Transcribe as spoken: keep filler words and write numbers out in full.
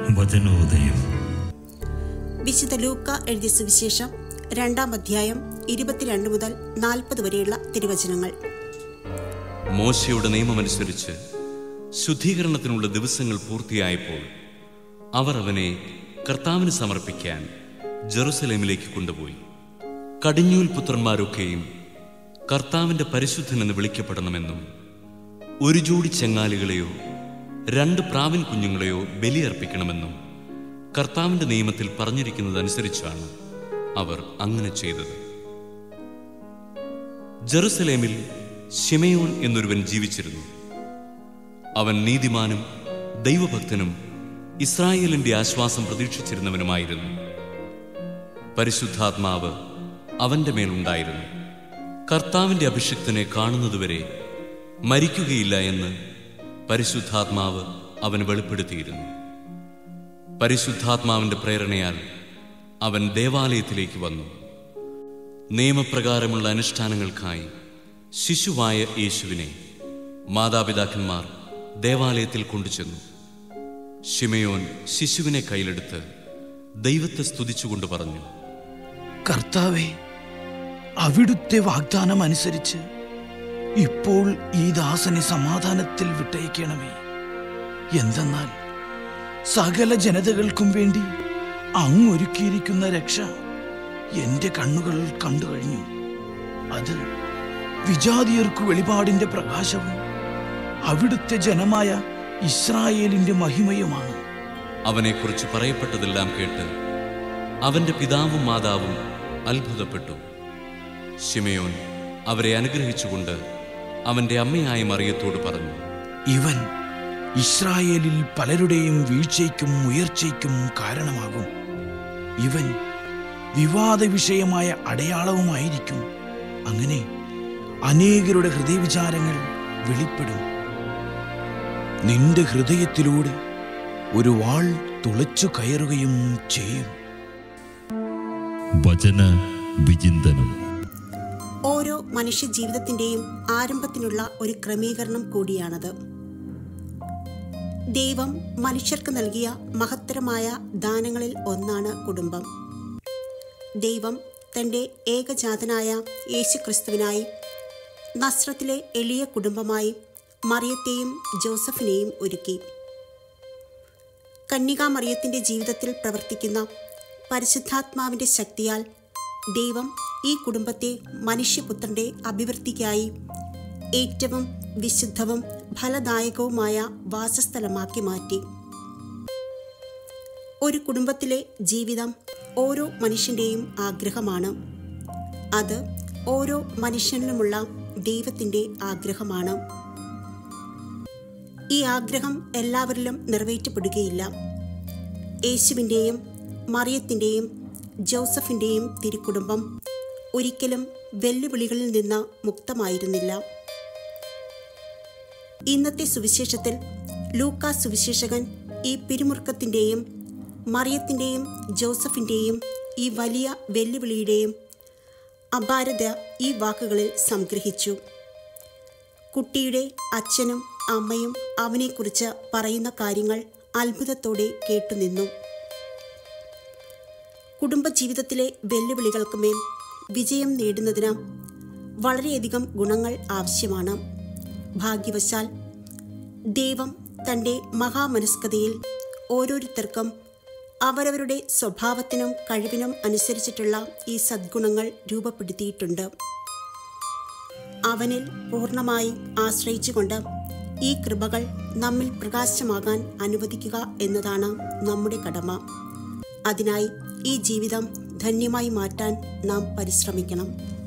വചനോദയം. വിശുദ്ധ ലൂക്ക എഴുതിയ സുവിശേഷം രണ്ടാം അധ്യായം ഇരുപത്തിരണ്ട് മുതൽ നാൽപ്പത് വരെയുള്ള തിരുവചനങ്ങൾ. മോശയുടെ നിയമമനുസരിച്ച് ശുദ്ധീകരണത്തിനുള്ള ദിവസങ്ങൾ പൂർത്തിയായപ്പോൾ അവർ അവനെ കർത്താവിന് സമർപ്പിക്കാൻ ജെറുസലേമിലേക്ക് കൊണ്ടുപോയി. കടിഞ്ഞൂൽ പുത്രന്മാരൊക്കെയും കർത്താവിൻ്റെ പരിശുദ്ധനെന്ന് വിളിക്കപ്പെടണമെന്നും ഒരു ജോഡി ചെങ്ങാലികളെയോ രണ്ട് പ്രാവിൻ കുഞ്ഞുങ്ങളെയോ ബലിയർപ്പിക്കണമെന്നും കർത്താവിൻ്റെ നിയമത്തിൽ പറഞ്ഞിരിക്കുന്നതനുസരിച്ചാണ് അവർ അങ്ങനെ ചെയ്തത്. ജെറുസലേമിൽ ശിമയോൻ എന്നൊരുവൻ ജീവിച്ചിരുന്നു. അവൻ നീതിമാനും ദൈവഭക്തനും ഇസ്രായേലിന്റെ ആശ്വാസം പ്രതീക്ഷിച്ചിരുന്നവനുമായിരുന്നു. പരിശുദ്ധാത്മാവ് അവന്റെ മേലുണ്ടായിരുന്നു. കർത്താവിന്റെ അഭിഷിക്തനെ കാണുന്നതുവരെ മരിക്കുകയില്ല എന്ന് പരിശുദ്ധാത്മാവ് അവന് വെളിപ്പെടുത്തിയിരുന്നു. പരിശുദ്ധാത്മാവിന്റെ പ്രേരണയാൽ അവൻ ദേവാലയത്തിലേക്ക് വന്നു. നിയമപ്രകാരമുള്ള അനുഷ്ഠാനങ്ങൾക്കായി ശിശുവായ യേശുവിനെ മാതാപിതാക്കന്മാർ ദേവാലയത്തിൽ കൊണ്ടുചെന്നു. ശിമയോൻ ശിശുവിനെ കയ്യിലെടുത്ത് ദൈവത്തെ സ്തുതിച്ചുകൊണ്ട് പറഞ്ഞു, കർത്താവേ, അവിടുത്തെ വാഗ്ദാനം അനുസരിച്ച് ഇപ്പോൾ ഈ ദാസനെ സമാധാനത്തിൽ വിട്ടയക്കണമേ. എന്തെന്നാൽ സകല ജനതകൾക്കും വേണ്ടി അങ്ങൊരുക്കിയിരിക്കുന്ന രക്ഷ എന്റെ കണ്ണുകൾ കണ്ടു കഴിഞ്ഞു. അത് വിജാതിയർക്കു വെളിപാടിന്റെ പ്രകാശവും അവിടുത്തെ ജനമായ ഇസ്രായേലിന്റെ മഹിമയുമാണ്. അവനെക്കുറിച്ച് പറയപ്പെട്ടതെല്ലാം കേട്ട് അവന്റെ പിതാവും മാതാവും അത്ഭുതപ്പെട്ടു. ശിമയോൻ അവരെ അനുഗ്രഹിച്ചുകൊണ്ട് അവന്റെ അമ്മയായ മറിയത്തോട് പറഞ്ഞു, ഇവൻ ഇസ്രായേലിൽ പലരുടെയും വീഴ്ചയ്ക്കും ഉയർച്ചയ്ക്കും കാരണമാകും. ഇവൻ വിവാദ വിഷയമായ അടയാളവുമായിരിക്കും. അങ്ങനെ അനേകരുടെ ഹൃദയവിചാരങ്ങൾ വെളിപ്പെടും. നിന്റെ ഹൃദയത്തിലൂടെ ഒരു വാൾ തുളച്ചു കയറുകയും ചെയ്യും. വചന വിചിന്തനം. ഓരോ മനുഷ്യ ജീവിതത്തിൻ്റെയും ആരംഭത്തിനുള്ള ഒരു ക്രമീകരണം കൂടിയാണത്. ദൈവം മനുഷ്യർക്ക് നൽകിയ മഹത്തരമായ ദാനങ്ങളിൽ ഒന്നാണ് കുടുംബം. ദൈവം തൻ്റെ ഏകജാതനായ യേശുക്രിസ്തുവിനായി നസ്രത്തിലെ എളിയ കുടുംബമായി മറിയത്തെയും ജോസഫിനെയും ഒരുക്കി. കന്യകാ മറിയത്തിൻ്റെ ജീവിതത്തിൽ പ്രവർത്തിക്കുന്ന പരിശുദ്ധാത്മാവിൻ്റെ ശക്തിയാൽ ദൈവം ഈ കുടുംബത്തെ മനുഷ്യപുത്രൻ്റെ അഭിവൃദ്ധിക്കായി ഏറ്റവും വിശുദ്ധവും ഫലദായകവുമായ വാസസ്ഥലമാക്കി മാറ്റി. ഒരു കുടുംബത്തിലെ ജീവിതം ഓരോ മനുഷ്യൻ്റെയും ആഗ്രഹമാണ്. അത് ഓരോ മനുഷ്യനിലുമുള്ള ദൈവത്തിൻ്റെ ആഗ്രഹമാണ്. ഈ ആഗ്രഹം എല്ലാവരിലും നിറവേറ്റപ്പെടുകയില്ല. യേശുവിൻ്റെയും മറിയത്തിൻ്റെയും ജോസഫിൻ്റെയും തിരുക്കുടുംബം ഒരിക്കലും വെല്ലുവിളികളിൽ നിന്ന് മുക്തമായിരുന്നില്ല. ഇന്നത്തെ സുവിശേഷത്തിൽ ലൂക്കാ സുവിശേഷകൻ ഈ പിരിമുറുക്കത്തിൻ്റെയും മറിയത്തിൻ്റെയും ജോസഫിൻ്റെയും ഈ വലിയ വെല്ലുവിളിയുടെയും അപാരത ഈ വാക്കുകളിൽ സംഗ്രഹിച്ചു. കുട്ടിയുടെ അച്ഛനും അമ്മയും അവനെക്കുറിച്ച് പറയുന്ന കാര്യങ്ങൾ അത്ഭുതത്തോടെ കേട്ടുനിന്നു. കുടുംബജീവിതത്തിലെ വെല്ലുവിളികൾക്ക് മേൽ വിജയം നേടുന്നതിന് വളരെയധികം ഗുണങ്ങൾ ആവശ്യമാണ്. ഭാഗ്യവശാൽ ദൈവം തൻ്റെ മഹാമനസ്കതയിൽ ഓരോരുത്തർക്കും അവരവരുടെ സ്വഭാവത്തിനും കഴിവിനും അനുസരിച്ചിട്ടുള്ള ഈ സദ്ഗുണങ്ങൾ രൂപപ്പെടുത്തിയിട്ടുണ്ട്. അവനിൽ പൂർണ്ണമായി ആശ്രയിച്ചുകൊണ്ട് ഈ കൃപകൾ നമ്മിൽ പ്രകാശമാകാൻ അനുവദിക്കുക എന്നതാണ് നമ്മുടെ കടമ. അതിനായി ഈ ജീവിതം ധന്യമായി മാറ്റാൻ നാം പരിശ്രമിക്കണം.